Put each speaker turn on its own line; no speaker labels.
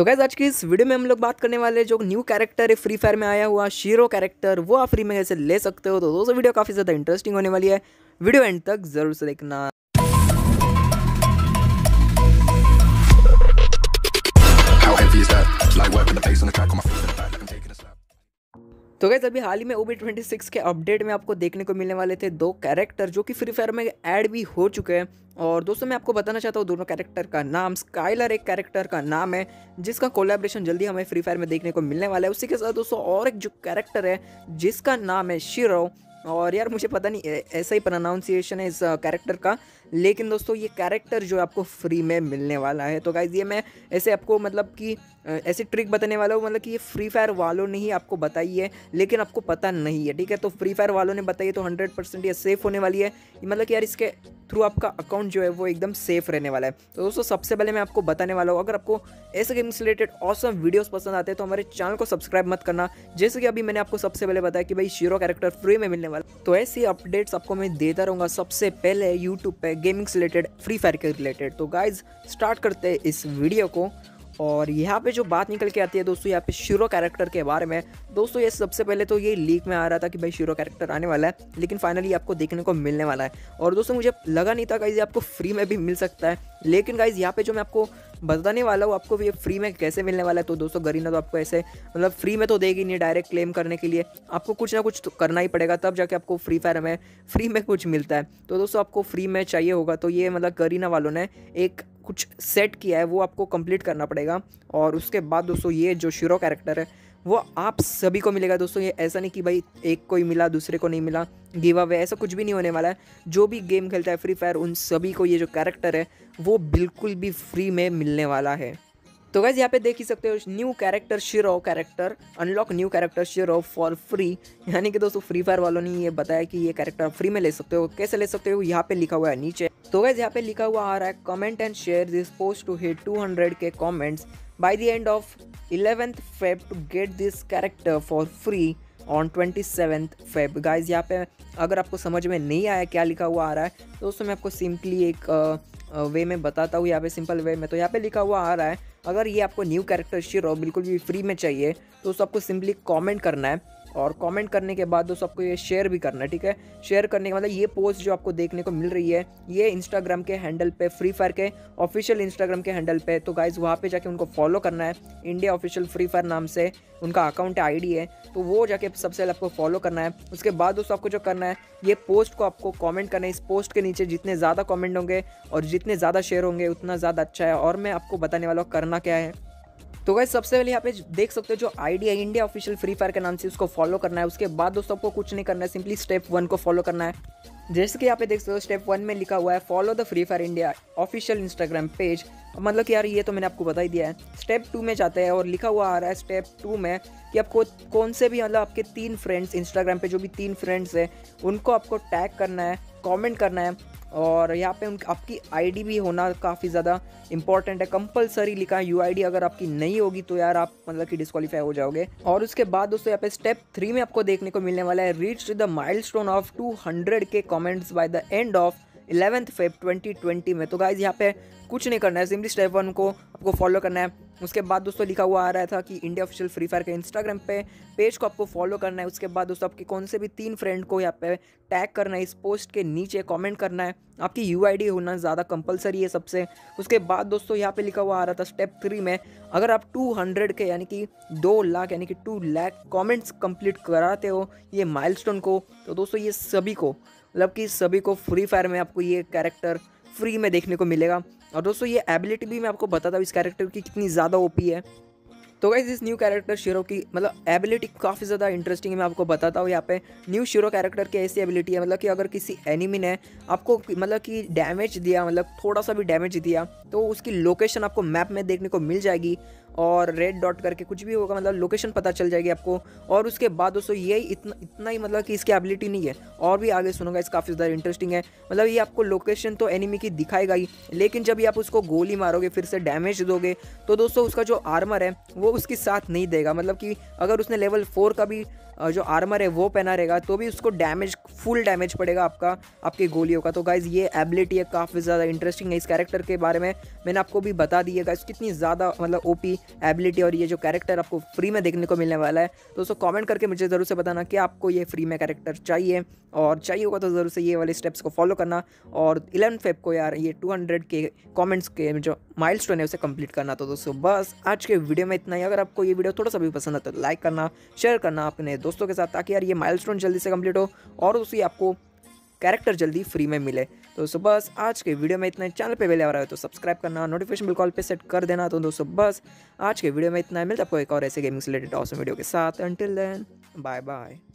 तो गाइस आज की इस वीडियो में हम लोग बात करने वाले जो न्यू कैरेक्टर है फ्री फायर में आया हुआ शीरो कैरेक्टर, वो आप फ्री में कैसे ले सकते हो। तो दोस्तों वीडियो काफ़ी ज़्यादा इंटरेस्टिंग होने वाली है, वीडियो एंड तक ज़रूर से देखना। तो गाइस अभी हाल ही में OB26 के अपडेट में आपको देखने को मिलने वाले थे दो कैरेक्टर जो कि फ्री फायर में ऐड भी हो चुके हैं। और दोस्तों मैं आपको बताना चाहता हूँ दोनों कैरेक्टर का नाम। स्काइलर एक कैरेक्टर का नाम है जिसका कोलैबोरेशन जल्दी हमें फ्री फायर में देखने को मिलने वाला है। उसी के साथ दोस्तों और एक जो कैरेक्टर है जिसका नाम है शीरो। और यार मुझे पता नहीं ऐसा ही प्रोनाउंसिएशन है इस कैरेक्टर का, लेकिन दोस्तों ये कैरेक्टर जो आपको फ्री में मिलने वाला है। तो गाइज ये मैं ऐसे आपको मतलब कि ऐसी ट्रिक बताने वाला हूँ, मतलब कि ये फ्री फायर वालों ने ही आपको बताई है लेकिन आपको पता नहीं है, ठीक है। तो फ्री फायर वालों ने बताई है तो 100% ये सेफ़ होने वाली है। मतलब कि यार इसके थ्रू आपका अकाउंट जो है वो एकदम सेफ़ रहने वाला है। तो दोस्तों सबसे पहले मैं आपको बताने वाला हूँ, अगर आपको ऐसे गेम से रिलेटेड ऑसम वीडियोस पसंद आते हैं तो हमारे चैनल को सब्सक्राइब मत करना। जैसे कि अभी मैंने आपको सबसे पहले बताया कि भाई शीरो कैरेक्टर फ्री में मिलने वाला, तो ऐसी अपडेट्स आपको मैं देता रहूँगा सबसे पहले यूट्यूब पे गेमिंग से रिलेटेड, फ्री फायर के रिलेटेड। तो गाइज स्टार्ट करते हैं इस वीडियो को। और यहाँ पे जो बात निकल के आती है दोस्तों यहाँ पे शीरो कैरेक्टर के बारे में। दोस्तों ये सबसे पहले तो ये लीक में आ रहा था कि भाई शीरो कैरेक्टर आने वाला है, लेकिन फाइनली आपको देखने को मिलने वाला है। और दोस्तों मुझे लगा नहीं था गाइज आपको फ्री में भी मिल सकता है, लेकिन गाइज यहाँ पे जो मैं आपको बताने वाला हूँ आपको ये फ्री में कैसे मिलने वाला है। तो दोस्तों गरीना तो आपको ऐसे मतलब फ्री में तो देगी नहीं, डायरेक्ट क्लेम करने के लिए आपको कुछ ना कुछ तो करना ही पड़ेगा, तब जाके आपको फ्री फायर में फ्री में कुछ मिलता है। तो दोस्तों आपको फ्री में चाहिए होगा तो ये मतलब गरीना वालों ने एक कुछ सेट किया है, वो आपको कंप्लीट करना पड़ेगा। और उसके बाद दोस्तों ये जो शीरो कैरेक्टर है वो आप सभी को मिलेगा। दोस्तों ये ऐसा नहीं कि भाई एक को ही मिला दूसरे को नहीं मिला, गिव अवे ऐसा कुछ भी नहीं होने वाला है। जो भी गेम खेलता है फ्री फायर उन सभी को ये जो कैरेक्टर है वो बिल्कुल भी फ्री में मिलने वाला है। तो गाइस यहाँ पे देख ही सकते हो new character Shirou character, unlock new character Shirou for free. यानी कि दोस्तों फ्री फायर वालों ने ये बताया कि ये कैरेक्टर फ्री में ले सकते हो। कैसे ले सकते हो यहाँ पे लिखा हुआ है नीचे। तो गाइस यहाँ पे लिखा हुआ आ रहा है comment and share this post to hit 200K comments by the end of 11th Feb to get this character for free on 27th Feb। Guys यहाँ पे अगर आपको समझ में नहीं आया क्या लिखा हुआ आ रहा है तो दोस्तों मैं आपको सिंपली एक वे में बताता हूँ, यहाँ पे सिंपल वे में। तो यहाँ पे लिखा हुआ आ रहा है अगर ये आपको न्यू कैरेक्टर शीरो बिल्कुल भी फ्री में चाहिए तो दोस्तों आपको सिंपली कमेंट करना है। और कमेंट करने के बाद दोस्तों आपको ये शेयर भी करना है, ठीक है। शेयर करने के मतलब ये पोस्ट जो आपको देखने को मिल रही है ये इंस्टाग्राम के हैंडल पे, फ्री फायर के ऑफिशियल इंस्टाग्राम के हैंडल पे। तो गाइज वहाँ पे जाके उनको फॉलो करना है, इंडिया ऑफिशियल फ्री फायर नाम से उनका अकाउंट है, आईडी है। तो वो जाके सबसे पहले आपको फॉलो करना है। उसके बाद दोस्तों आपको जो करना है ये पोस्ट को आपको कमेंट करना है। इस पोस्ट के नीचे जितने ज़्यादा कमेंट होंगे और जितने ज़्यादा शेयर होंगे उतना ज़्यादा अच्छा है। और मैं आपको बताने वाला हूँ करना क्या है। तो गाइस सबसे पहले यहाँ पे देख सकते हो जो आईडी है इंडिया ऑफिशियल फ्री फायर के नाम से, उसको फॉलो करना है। उसके बाद दोस्तों आपको कुछ नहीं करना है, सिंपली स्टेप 1 को फॉलो करना है। जैसे कि यहाँ पे देख सकते हो स्टेप 1 में लिखा हुआ है follow the Free Fire India official Instagram page. मतलब कि यार ये तो मैंने आपको बता ही दिया है। स्टेप 2 में जाते हैं और लिखा हुआ आ रहा है स्टेप 2 में कि आपको कौन से भी मतलब आपके 3 फ्रेंड्स इंस्टाग्राम पे जो भी 3 फ्रेंड्स है उनको आपको टैग करना है, कमेंट करना है। और यहाँ पे आपकी आईडी भी होना काफ़ी ज़्यादा इंपॉर्टेंट है, कंपलसरी लिखा है UID। अगर आपकी नहीं होगी तो यार आप मतलब कि डिस्क्वालीफाई हो जाओगे। और उसके बाद दोस्तों यहाँ पे स्टेप 3 में आपको देखने को मिलने वाला है reach the milestone of 200K comments by the end of 11th Feb 2020 में। तो गाइज यहाँ पे कुछ नहीं करना है, सिंपली स्टेप 1 को आपको फॉलो करना है। उसके बाद दोस्तों लिखा हुआ आ रहा था कि इंडिया ऑफिशियल फ्री फायर के इंस्टाग्राम पे पेज को आपको फॉलो करना है। उसके बाद दोस्तों आपके कौन से भी 3 फ्रेंड को यहाँ पे टैग करना है, इस पोस्ट के नीचे कमेंट करना है। आपकी UID होना ज़्यादा कंपलसरी है सबसे। उसके बाद दोस्तों यहाँ पे लिखा हुआ आ रहा था स्टेप 3 में अगर आप 200K यानी कि 2 लाख यानी कि 2 लाख कमेंट्स कंप्लीट कराते हो ये माइलस्टोन को, तो दोस्तों ये सभी को मतलब कि सभी को फ्री फायर में आपको ये कैरेक्टर फ्री में देखने को मिलेगा। और दोस्तों ये एबिलिटी भी मैं आपको बताता हूँ इस कैरेक्टर की कितनी ज़्यादा OP है। तो गाइस इस न्यू कैरेक्टर शीरो की मतलब एबिलिटी काफ़ी ज़्यादा इंटरेस्टिंग है, मैं आपको बताता हूँ। यहाँ पे न्यू शीरो कैरेक्टर की ऐसी एबिलिटी है मतलब कि अगर किसी एनिमी ने आपको मतलब कि डैमेज दिया, मतलब थोड़ा सा भी डैमेज दिया, तो उसकी लोकेशन आपको मैप में देखने को मिल जाएगी। और रेड डॉट करके कुछ भी होगा मतलब लोकेशन पता चल जाएगी आपको। और उसके बाद दोस्तों यही इतना ही मतलब कि इसकी एबिलिटी नहीं है, और भी आगे सुनूंगा इस काफ़ी ज़्यादा इंटरेस्टिंग है। मतलब ये आपको लोकेशन तो एनिमी की दिखाएगा ही, लेकिन जब ये आप उसको गोली मारोगे फिर से डैमेज दोगे तो दोस्तों उसका जो आर्मर है वो उसके साथ नहीं देगा। मतलब कि अगर उसने लेवल 4 का भी जो आर्मर है वो पहना रहेगा तो भी उसको डैमेज, फुल डैमेज पड़ेगा आपकी गोलियों का। तो गाइज़ ये एबिलिटी है काफ़ी ज़्यादा इंटरेस्टिंग है। इस कैरेक्टर के बारे में मैंने आपको भी बता दी है गाइज़ कितनी ज़्यादा मतलब OP एबिलिटी और ये जो कैरेक्टर आपको फ्री में देखने को मिलने वाला है। दोस्तों कमेंट करके मुझे ज़रूर से बताना कि आपको ये फ्री में कैरेक्टर चाहिए, और चाहिए होगा तो ज़रूर से ये वाले स्टेप्स को फॉलो करना और 11 फेब को यार ये 200 के कमेंट्स के जो माइलस्टोन है उसे कंप्लीट करना। तो दोस्तों बस आज के वीडियो में इतना ही। अगर आपको ये वीडियो थोड़ा सा भी पसंद आता है तो लाइक करना, शेयर करना अपने दोस्तों के साथ, ताकि यार ये माइलस्टोन जल्दी से कंप्लीट हो और उसी आपको कैरेक्टर जल्दी फ्री में मिले। तो दोस्तों बस आज के वीडियो में इतना ही। चैनल पे पहले आ रहा है तो सब्सक्राइब करना, नोटिफिकेशन बिल कॉल पे सेट कर देना। तो दोस्तों बस आज के वीडियो में इतना ही। मिलता है आपको एक और ऐसे गेमिंग से रिलेटेड ऑसम वीडियो के साथ। Until then bye bye.